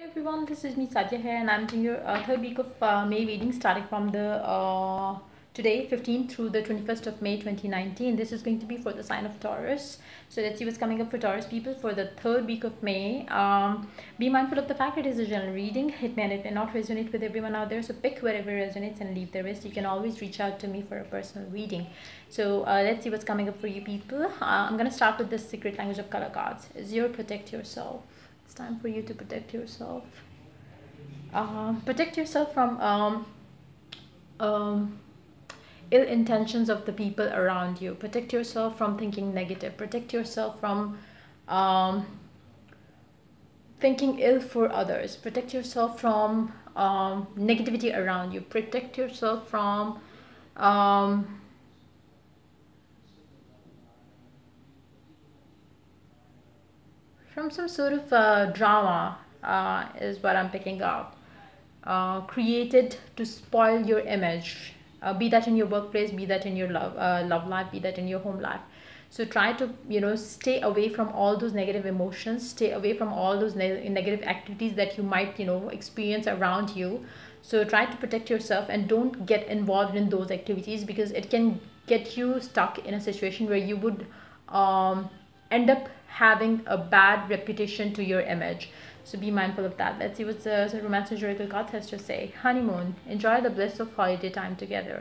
Everyone, this is me Sadia here, and I'm doing your third week of May reading, starting from the today 15th through the 21st of May 2019. This is going to be for the sign of Taurus. So let's see what's coming up for Taurus people for the third week of May. Be mindful of the fact it is a general reading. It may not resonate with everyone out there, so pick whatever resonates and leave the rest. You can always reach out to me for a personal reading. So let's see what's coming up for you people. I'm going to start with the secret language of color cards. Is your protect yourself. It's time for you to protect yourself. Protect yourself from ill intentions of the people around you. Protect yourself from thinking negative. Protect yourself from thinking ill for others. Protect yourself from negativity around you. Protect yourself from some sort of drama is what I'm picking up. Created to spoil your image, be that in your workplace, be that in your love life, be that in your home life. So try to stay away from all those negative emotions, stay away from all those negative activities that you might experience around you. So try to protect yourself and don't get involved in those activities, because it can get you stuck in a situation where you would end up having a bad reputation to your image. So be mindful of that. Let's see what the romance historical card has to say. Honeymoon. Enjoy the bliss of holiday time together.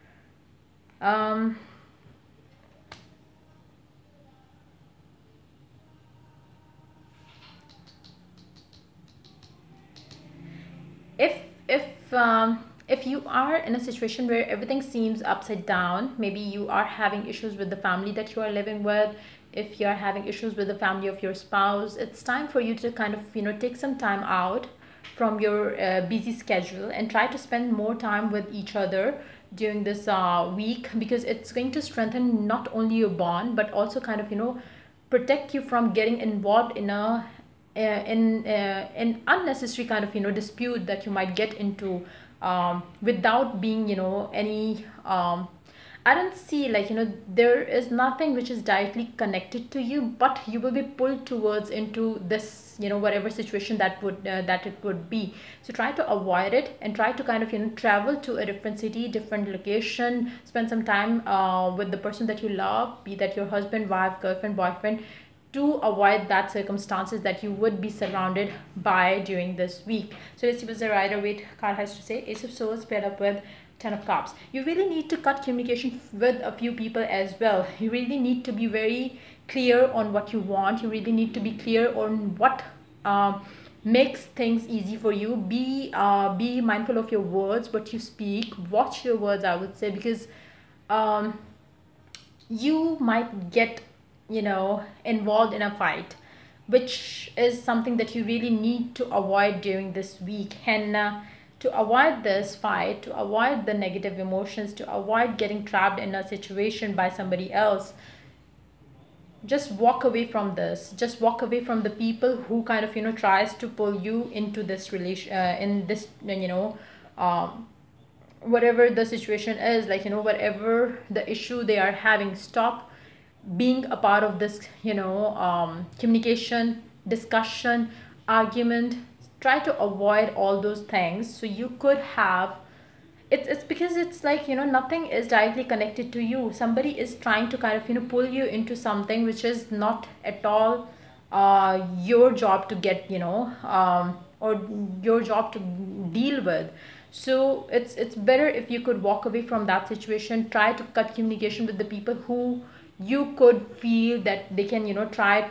If you are in a situation where everything seems upside down, maybe you are having issues with the family that you are living with, if you're having issues with the family of your spouse, it's time for you to kind of take some time out from your busy schedule and try to spend more time with each other during this week, because it's going to strengthen not only your bond but also kind of protect you from getting involved in a in unnecessary kind of dispute that you might get into without being any I don't see, like, there is nothing which is directly connected to you, but you will be pulled towards into this, whatever situation that it would be. So try to avoid it and try to kind of, travel to a different city, different location, spend some time with the person that you love, be that your husband, wife, girlfriend, boyfriend, to avoid that circumstances that you would be surrounded by during this week. So let's see what the Rider-Waite card has to say. Ace of Swords paired up with Ten of Cups. You really need to cut communication with a few people as well. You really need to be very clear on what you want. You really need to be clear on what makes things easy for you. Be mindful of your words, what you speak. Watch your words, I would say, because you might get involved in a fight, which is something that you really need to avoid during this week. And to avoid this fight, to avoid the negative emotions, to avoid getting trapped in a situation by somebody else, just walk away from this. Just walk away from the people who kind of tries to pull you into this relation, in this whatever the situation is, like whatever the issue they are having. Stop being a part of this communication, discussion, argument. Try to avoid all those things, so you could have it's because it's like nothing is directly connected to you. Somebody is trying to kind of pull you into something which is not at all your job to get or your job to deal with. So it's better if you could walk away from that situation. Try to cut communication with the people who you could feel that they can try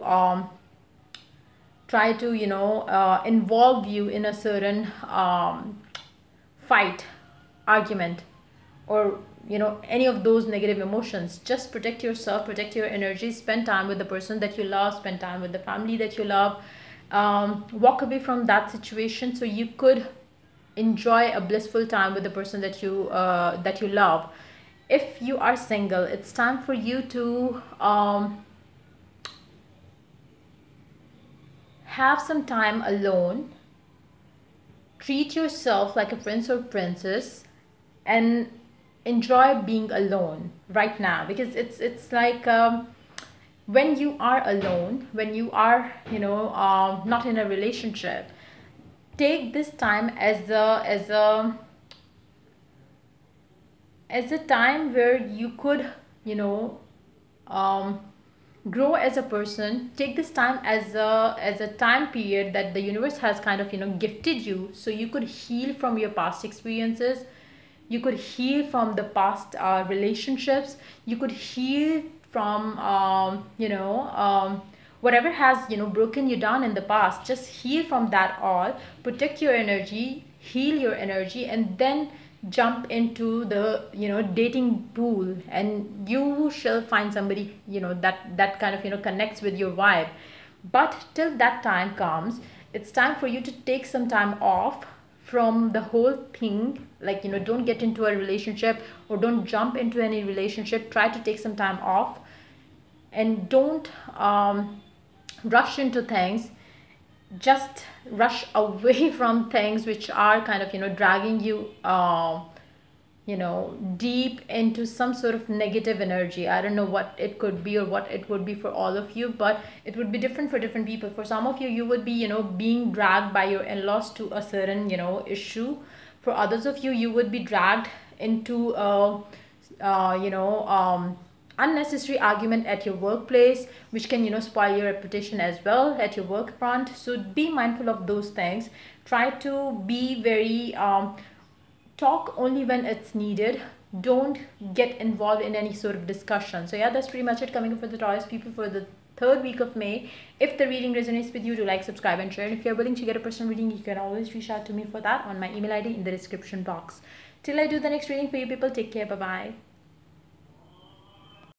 to involve you in a certain fight, argument, or any of those negative emotions. Just protect yourself, protect your energy, spend time with the person that you love, spend time with the family that you love. Walk away from that situation so you could enjoy a blissful time with the person that you love. If you are single, it's time for you to have some time alone. Treat yourself like a prince or princess and enjoy being alone right now, because it's like when you are alone, when you are not in a relationship, take this time as a time where you could, you know, um, grow as a person. Take this time as a time period that the universe has kind of, you know, gifted you, so you could heal from your past experiences, you could heal from the past relationships, you could heal from whatever has, you know, broken you down in the past. Just heal from that all, protect your energy, heal your energy, and then jump into the, you know, dating pool, and you shall find somebody, you know, that kind of, you know, connects with your vibe. But till that time comes, it's time for you to take some time off from the whole thing. Like, you know, don't get into a relationship or don't jump into any relationship. Try to take some time off, and don't rush into things. Just rush away from things which are kind of, you know, dragging you deep into some sort of negative energy. I don't know what it could be or what it would be for all of you, but it would be different for different people. For some of you, you would be, you know, being dragged by your in-laws to a certain, you know, issue. For others of you, you would be dragged into unnecessary argument at your workplace, which can, you know, spoil your reputation as well at your work front. So be mindful of those things. Try to be very talk only when it's needed. Don't get involved in any sort of discussion. So yeah, that's pretty much it coming up for the Taurus people for the third week of May. If the reading resonates with you, do like, subscribe, and share. And if you're willing to get a personal reading, you can always reach out to me for that on my email ID in the description box. Till I do the next reading for you people, take care. Bye bye.